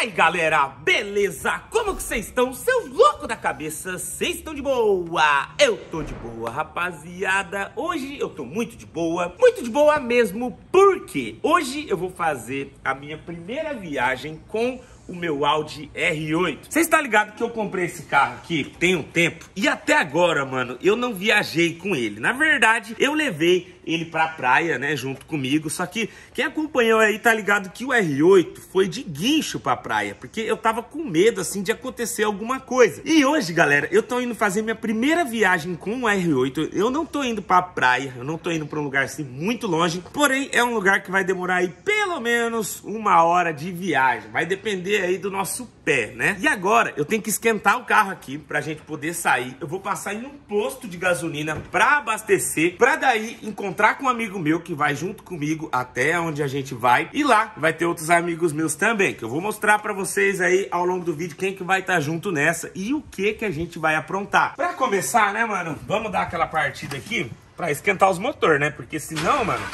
aí, galera, beleza? Como que vocês estão? Seus loucos da cabeça, vocês estão de boa? Eu tô de boa, rapaziada. Hoje eu tô muito de boa mesmo, porque hoje eu vou fazer a minha primeira viagem com o meu Audi R8. Vocês estão ligados que eu comprei esse carro aqui tem um tempo e até agora, mano, eu não viajei com ele. Na verdade, eu levei ele pra praia, né, junto comigo. Só que quem acompanhou aí tá ligado que o R8 foi de guincho pra praia, porque eu tava com medo, assim, de acontecer alguma coisa. E hoje, galera, eu tô indo fazer minha primeira viagem com o R8. Eu não tô indo pra praia, eu não tô indo pra um lugar, assim, muito longe. Porém, é um lugar que vai demorar aí pelo menos 1 hora de viagem. Vai depender aí do nosso pé, né? E agora, eu tenho que esquentar o carro aqui pra gente poder sair. Eu vou passar em um posto de gasolina pra abastecer, pra daí encontrar com um amigo meu que vai junto comigo até onde a gente vai. E lá vai ter outros amigos meus também, que eu vou mostrar pra vocês aí ao longo do vídeo quem que vai estar junto nessa e o que a gente vai aprontar. Pra começar, né, mano, vamos dar aquela partida aqui pra esquentar os motores, né? Porque senão, mano,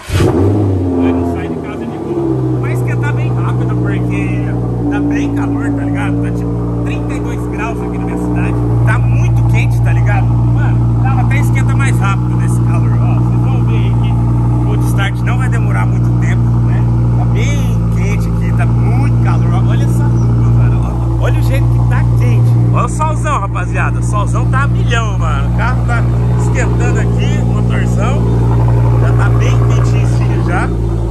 vai não sair de casa de boa. Vai esquentar bem rápido, porque tá bem calor, tá ligado? Tá tipo 32 graus aqui na minha cidade. Tá muito quente, tá ligado? Mano, dava até esquenta mais rápido nesse calor, ó. Vocês vão ver aí que o cold start não vai demorar muito tempo, né? Tá bem quente aqui, tá muito calor. Olha essa roupa, mano. Olha o jeito que tá quente. Olha o solzão, rapaziada. O solzão tá a milhão, mano. O carro tá esquentando aqui, motorzão. Já tá bem quentinho já.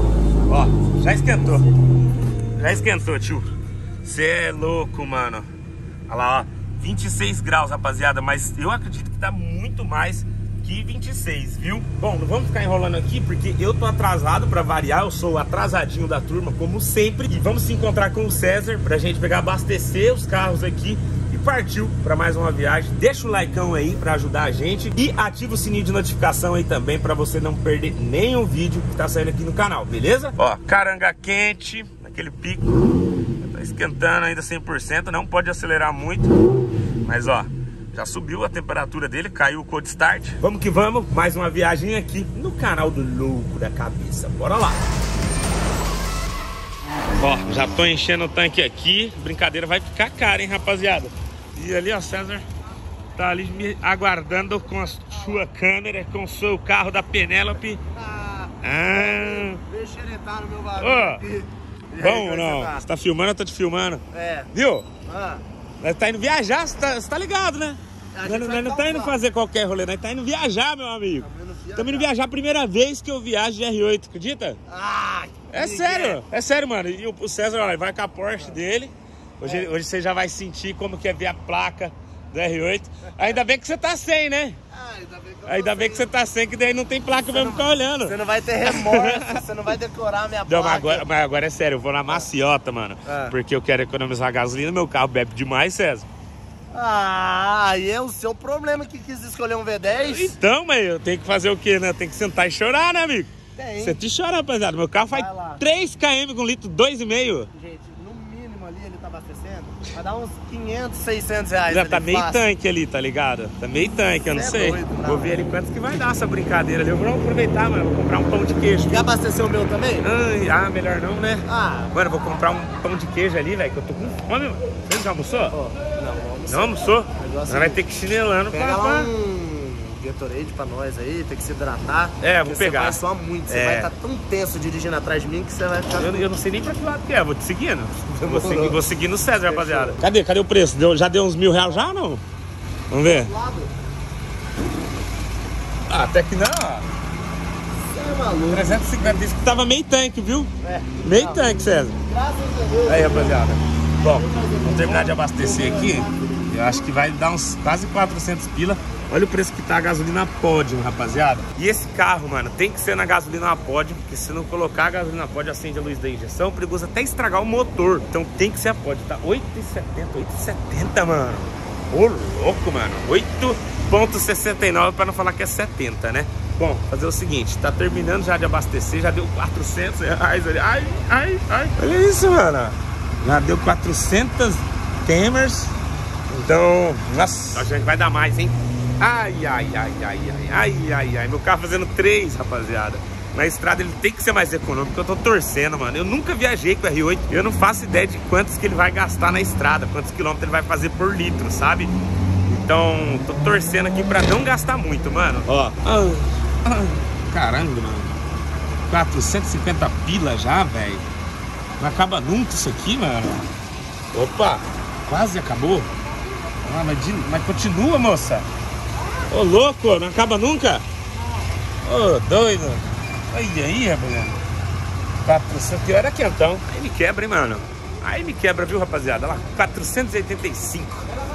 Ó, já esquentou. Já esquentou, tio. Você é louco, mano. Olha lá, ó. 26 graus, rapaziada. Mas eu acredito que tá muito mais que 26, viu? Bom, não vamos ficar enrolando aqui, porque eu tô atrasado pra variar. Eu sou o atrasadinho da turma, como sempre. E vamos se encontrar com o César pra gente pegar, abastecer os carros aqui. E partiu pra mais uma viagem. Deixa o likeão aí pra ajudar a gente. E ativa o sininho de notificação aí também, pra você não perder nenhum vídeo que tá saindo aqui no canal, beleza? Ó, caranga quente, naquele pico. Tá esquentando ainda 100%, não pode acelerar muito. Mas ó, já subiu a temperatura dele, caiu o cold start. Vamos que vamos, mais uma viagem aqui no canal do Louco da Cabeça. Bora lá! Ó, já tô enchendo o tanque aqui. Brincadeira vai ficar cara, hein, rapaziada? E ali, ó, César tá ali me aguardando com a sua câmera, com o seu carro da Penélope. Deixa ele entrar no meu barulho aqui. Bom ou não? Você tá filmando, eu tô te filmando. É. Viu? Nós tá indo viajar, você tá ligado, né? Nós não tá indo fazer qualquer rolê, nós tá indo viajar, meu amigo. Estamos indo viajar a primeira vez que eu viajo de R8, acredita? É sério, mano. E o César, olha, vai com a Porsche dele. Hoje você já vai sentir como que é ver a placa do R8. Ainda bem que você tá sem, né? Ainda bem que você tá sem, que daí não tem placa mesmo ficar olhando. Você não vai ter remorso, você não vai decorar a minha placa. Mas agora é sério, eu vou na maciota, mano. Porque eu quero economizar gasolina, meu carro bebe demais, César. Aí é o seu problema que quis escolher um V10. Então, mas eu tenho que fazer o quê, né? Tem que sentar e chorar, né, amigo? Tem. Você te chora, rapaziada. Meu carro faz 3 km com litro 2,5. Gente, no mínimo ali ele tá abastecendo. Vai dar uns 500, 600 reais. Já tá meio tanque ali, tá ligado? Tá meio tanque, eu não sei. Vou ver ali quantos que vai dar essa brincadeira ali. Eu vou aproveitar, mano. Vou comprar um pão de queijo. Quer abastecer o meu também? Melhor não, né? Mano, eu vou comprar um pão de queijo ali, velho, que eu tô com fome, mano. Você já almoçou? Não almoçou? Nós vai ter que ir chinelando. Pega lá um Gatorade pra nós aí, tem que se hidratar. Vou pegar. Você vai suar muito, você vai estar tão tenso dirigindo atrás de mim que você vai ficar... Eu não sei nem pra que lado que é, vou te seguindo. Vou seguindo o César, rapaziada. Cadê o preço? Já deu uns R$1.000 já ou não? Vamos ver. Até que não, ó. Você é maluco. 350, disse que tava meio tanque, viu? Meio tanque, César. Graças a Deus. Aí, rapaziada. Bom, vamos terminar de abastecer aqui. Eu acho que vai dar uns quase 400 pila. Olha o preço que tá a gasolina Pódio, rapaziada. E esse carro, mano, tem que ser na gasolina Pódio, porque se não colocar a gasolina Pódio, acende a luz da injeção, perigoso até estragar o motor. Então tem que ser a Pódio, tá? 8,70, mano. Ô, louco, mano. 8,69 pra não falar que é 70, né? Bom, fazer o seguinte, tá terminando já de abastecer, já deu 400 reais ali. Ai. Olha isso, mano. Já deu 400 Camers. Então, nossa, a gente vai dar mais, hein? Ai. Meu carro fazendo 3, rapaziada. na estrada ele tem que ser mais econômico. Eu tô torcendo, mano. Eu nunca viajei com o R8. Eu não faço ideia de quantos que ele vai gastar na estrada, quantos quilômetros ele vai fazer por litro, sabe? Então, tô torcendo aqui pra não gastar muito, mano. Ó. Caramba, mano. 450 pila já, velho. Não acaba nunca isso aqui, mano. Opa, quase acabou. Ah, mas continua, moça. Ô, louco, não acaba nunca? Ô, doido. Olha aí, rapaziada. 400, era quentão. Aí me quebra, hein, mano. Aí me quebra, viu, rapaziada? Olha lá, 485.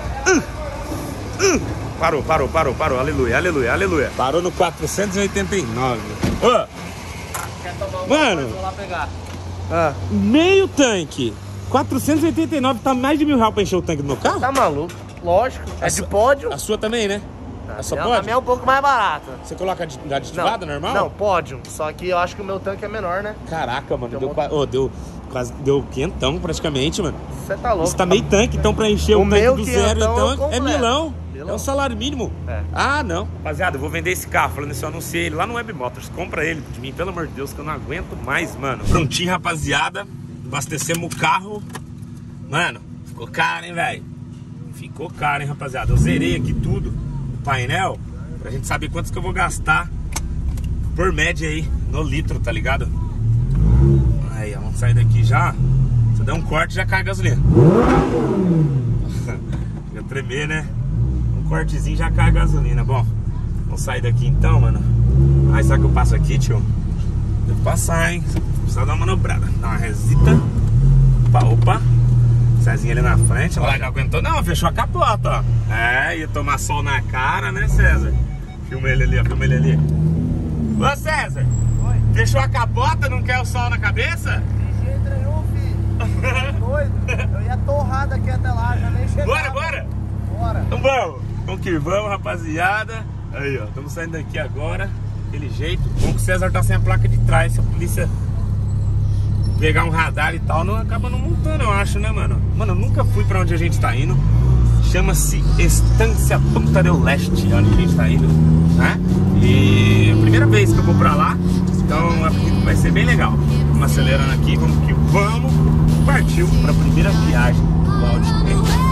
Parou. Aleluia. Parou no 489. Ô, mano, vou lá pegar. Meio tanque. 489, tá mais de R$1.000 pra encher o tanque do meu carro? Tá maluco? Lógico. É de pódio. A sua também, né? A sua A minha é um pouco mais barata. Você coloca aditivada normal? Não, pódio. Só que eu acho que o meu tanque é menor, né? Caraca, mano, deu quentão praticamente, mano. Você tá louco. Você tá meio tanque, então pra encher o tanque do zero, então é milão. Milão. É um salário mínimo. É. Ah, não. Rapaziada, eu vou vender esse carro. Falando isso, eu anunciei ele lá no Web Motors. Compra ele de mim, pelo amor de Deus, que eu não aguento mais, mano. Prontinho, rapaziada. Abastecemos o carro. Mano, ficou caro, hein, velho? Ficou caro, hein, rapaziada. Eu zerei aqui tudo, o painel, pra gente saber quantos que eu vou gastar por média aí, no litro, tá ligado? Aí, vamos sair daqui já. Se eu der um corte, já cai a gasolina. Fica tremer, né? Um cortezinho já cai a gasolina. Bom, vamos sair daqui então, mano. Ai, será que eu passo aqui, tio? Devo passar, hein? Precisa dar uma manobrada. Dá uma resita. Opa. Cezinha ali na frente. Lá já aguentou. Não, fechou a capota, ó. É, ia tomar sol na cara, né, César? Filma ele ali, ó. Filma ele ali. Ô, César. Oi. Fechou a capota? Não quer o sol na cabeça? De jeito nenhum, filho. Doido. Eu ia torrar daqui até lá, já nem cheguei. Bora. Então vamos. Vamos que vamos, rapaziada. Aí, ó. Estamos saindo daqui agora. Daquele jeito. Bom que o César tá sem a placa de trás. Se a polícia pegar um radar e tal, não acaba não multando, eu acho, né, mano? Mano, eu nunca fui pra onde a gente tá indo. Chama-se Estância Punta del Leste, onde a gente tá indo, né? E é a primeira vez que eu vou pra lá, então acredito que vai ser bem legal. Vamos acelerando aqui, vamos que vamos. Partiu pra primeira viagem do Audi.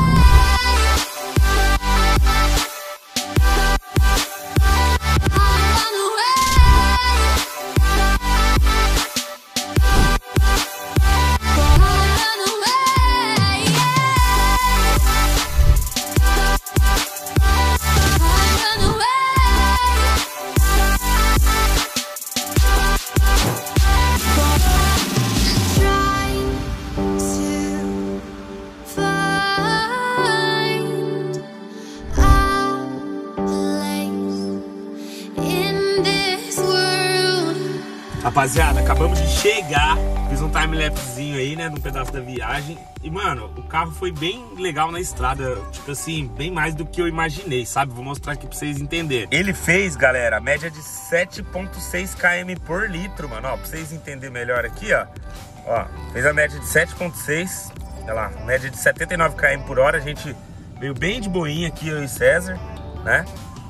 Rapaziada, acabamos de chegar. Fiz um time-lapsezinho aí, né, num pedaço da viagem. E, mano, o carro foi bem legal na estrada. Tipo assim, bem mais do que eu imaginei, sabe? Vou mostrar aqui pra vocês entenderem. Ele fez, galera, a média de 7,6 km por litro, mano. Ó, pra vocês entenderem melhor aqui, ó. Ó, fez a média de 7,6. Olha lá, média de 79 km por hora. A gente veio bem de boinha aqui, eu e César, né?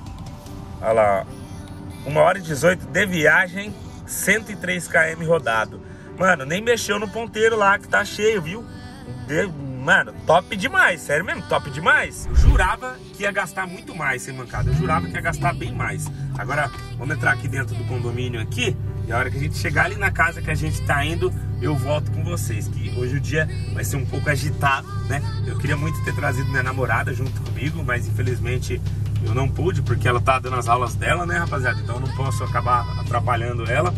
Olha lá, ó. 1h18 de viagem. 103 km rodado. Mano, nem mexeu no ponteiro lá que tá cheio, viu? Mano, top demais, sério mesmo, top demais. Eu jurava que ia gastar muito mais sem mancada. Eu jurava que ia gastar bem mais. Agora, vamos entrar aqui dentro do condomínio aqui. E a hora que a gente chegar ali na casa que a gente tá indo, eu volto com vocês. Que hoje o dia vai ser um pouco agitado, né? Eu queria muito ter trazido minha namorada junto comigo, mas infelizmente eu não pude, porque ela tá dando as aulas dela, né, rapaziada? Então eu não posso acabar atrapalhando ela.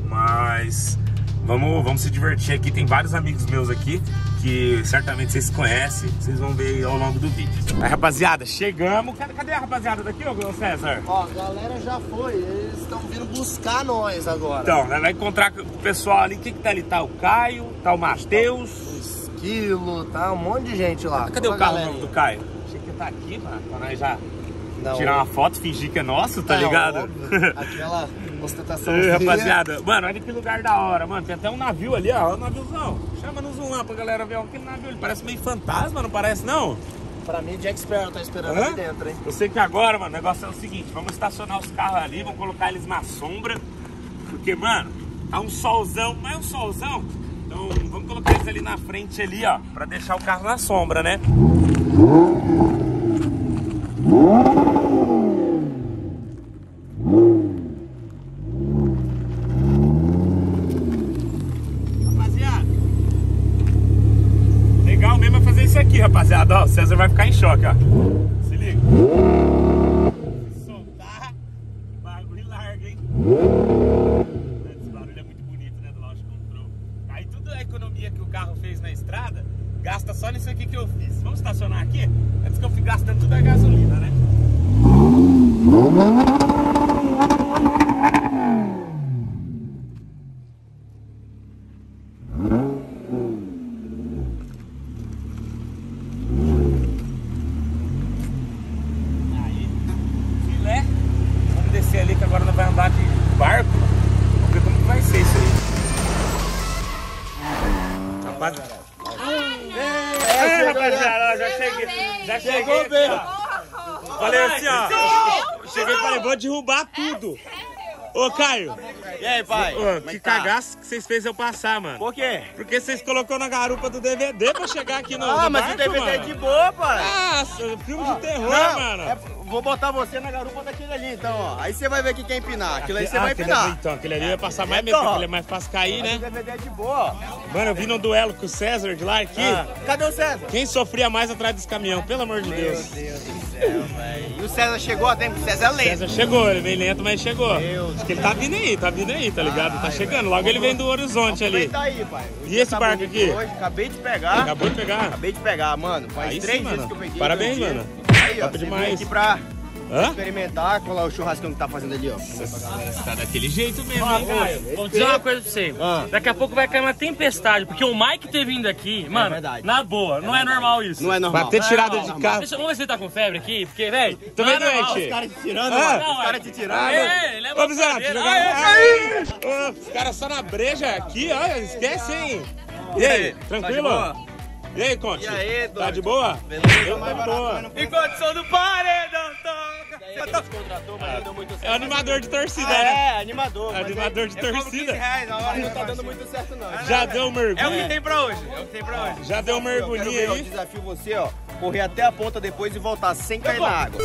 Mas vamos se divertir aqui. Tem vários amigos meus aqui que certamente vocês conhecem. Vocês vão ver ao longo do vídeo. Aí, rapaziada, chegamos. Cadê a rapaziada daqui, ô César? Ó, a galera já foi. Eles estão vindo buscar nós agora. Então, nós vamos encontrar com o pessoal ali. Quem que tá ali? Tá o Caio, tá o Matheus, o Esquilo, tá um monte de gente lá. Cadê o carro do Caio? Achei que tá aqui, mano, pra nós já tirar uma foto, fingir que é nosso, tá ligado? Óbvio. Aquela ostentação. Rapaziada, mano, olha que lugar da hora, mano. Tem até um navio ali, ó, um naviozão. Chama no zoom lá pra galera ver aquele navio. Ele parece meio fantasma, não parece, não? Pra mim, Jack Sparrow tá esperando ali dentro, hein? Eu sei que agora, mano, o negócio é o seguinte: vamos estacionar os carros ali, vamos colocar eles na sombra. Porque, mano, tá um solzão, mas é um solzão. Então, vamos colocar eles ali na frente ali, ó, pra deixar o carro na sombra, né? Rapaziada, legal mesmo é fazer isso aqui, rapaziada. Ó, o César vai ficar em choque, ó. Se liga. Se soltar, o bagulho larga, hein? Esse barulho é muito bonito, né, do Launch Control. Aí toda a economia que o carro fez na estrada, gasta só nisso aqui que eu fiz. Vamos estacionar aqui? Antes que eu fique gastando tudo a gasolina, né? Aí, filé. Vamos descer ali que agora nós vamos andar de barco. Vamos ver como que vai ser isso aí. Rapaziada. Rapaziada, já cheguei bem. Falei assim, ó. Cheguei e falei, vou derrubar tudo. Ô, Caio. E aí, pai? Ô, que cagaço que vocês fez eu passar, mano. Por quê? Porque vocês colocou na garupa do DVD pra chegar aqui no Ah, no mas barco, o DVD é mano. de boa, pai. Ah, filme de terror, Não, mano. vou botar você na garupa daquele ali, então, ó. Aí você vai ver que quer empinar. Aquilo aí você vai aquele empinar. ali, então, aquele ali vai passar mais medo, Então, porque ele é mais fácil cair, Mas o né? DVD é de boa, ó. Mano, eu vi num duelo com o César de lá aqui. Cadê o César? Quem sofria mais atrás dos caminhões, pelo amor de Deus. Deus do céu, velho. E o César chegou a tempo, o César é lento. César chegou, ele veio lento, mas chegou. Deus. Acho que ele tá vindo aí, tá ligado? Tá chegando, logo ele vem do horizonte ali. Tá aí, pai. O E dia esse tá barco bonito aqui? Hoje. Acabei de pegar. Acabou de pegar. Acabei de pegar, mano. Faz Aí 3 sim, dias mano. que eu peguei. Parabéns, 2 dias. mano. Aí, ó, Top você demais. veio aqui pra Hã? experimentar, colar o churrascão que tá fazendo ali, ó. Tá daquele jeito mesmo, hein, Caio? Vou dizer uma coisa pra você. Daqui a pouco vai cair uma tempestade, porque o Mike ter vindo aqui, mano, verdade. na boa, não é normal isso. Não é normal. Vai ter tirada Não, de não. carro. Vamos ver se ele tá com febre aqui, porque, velho. Tô não meio é normal. doente. Os caras te tirando, Ah, mano. não, Os caras é. te tirando. Ele leva Ô, a Bizarro, cadeira. tira Ai, Ô, os caras só na breja aqui, olha, esquece, hein? E E aí, aí, tranquilo? tá de boa? E aí, Conte? E aí, Tá doido? de boa? Beleza, Eu mais tô barato, boa. mas não Em condição do paredão, toca. contratou, mas não deu muito certo. É o animador de torcida, Ah, né? é, animador. mas Animador de como torcida. R$15, agora não tá dando muito certo, não. Já deu um mergulho. É o que tem pra hoje, é o que tem pra hoje. Já deu um Eu quero mergulhinho ver, ó, aí. desafio você, ó, correr até a ponta depois e voltar sem cair na água.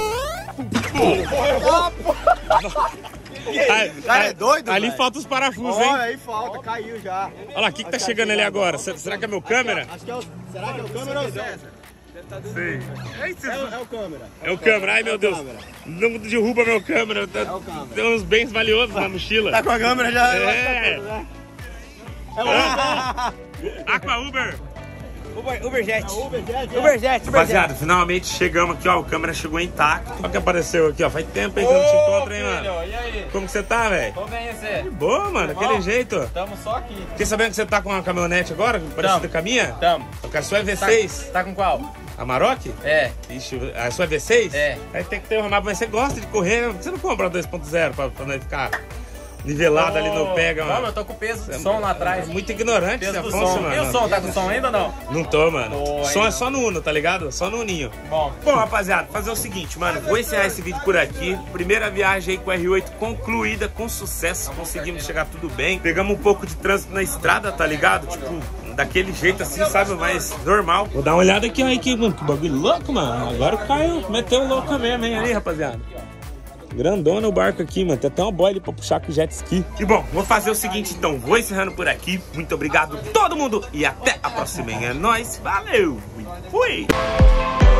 Cara, é doido, Ali velho. falta os parafusos, Olha, hein? aí falta, caiu já. Olha lá, o que tá chegando ali agora? Será que é meu câmera? Acho que é o... Será que é o câmera ou o César? Sei. É o câmera. É o câmera, ai meu Deus. Não derruba meu câmera. o câmera. Tem uns bens valiosos na mochila. Tá com a câmera já. É. É o Aqua Uber. Uberjet. Uberjet. Rapaziada, finalmente chegamos aqui, ó. O câmera chegou intacto. Olha o que apareceu aqui, ó. Faz tempo aí que eu não te encontro, hein, mano. E aí? Como que você tá, velho? Tô bem, você? Boa, mano, aquele jeito. Tamo só aqui. Fiquei sabendo que você tá com uma caminhonete agora, parecida com a minha? Tamo. A sua é V6. Tá com qual? A Maroc? É. Ixi, a sua é V6? É. Aí tem que ter uma nave, mas você gosta de correr, por que você não compra 2.0 pra não ficar nivelado ali no pega, Não, mano? eu tô com o peso do som lá atrás. Muito ignorante Peso esse do Afonso, som. mano. E o som? Tá com som ainda ou não? Não tô, mano. Tô, Som aí é só no Uno, tá ligado? Só no Uninho. Bom. Bom, rapaziada, fazer o seguinte, mano. Vou encerrar esse vídeo por aqui. Primeira viagem aí com o R8 concluída com sucesso. Conseguimos chegar tudo bem. Pegamos um pouco de trânsito na estrada, tá ligado? Tipo, daquele jeito assim, sabe? Mas normal. Vou dar uma olhada aqui, ó. Que, mano, que bagulho louco, mano. Agora o Caio meteu um louco mesmo, hein? Aí, rapaziada. Grandona o barco aqui, mano. Tem até uma boia ali pra puxar com jet ski. E bom, vou fazer o seguinte então. Vou encerrando por aqui. Muito obrigado todo mundo. E até a próxima, hein? É nóis. Valeu. E fui.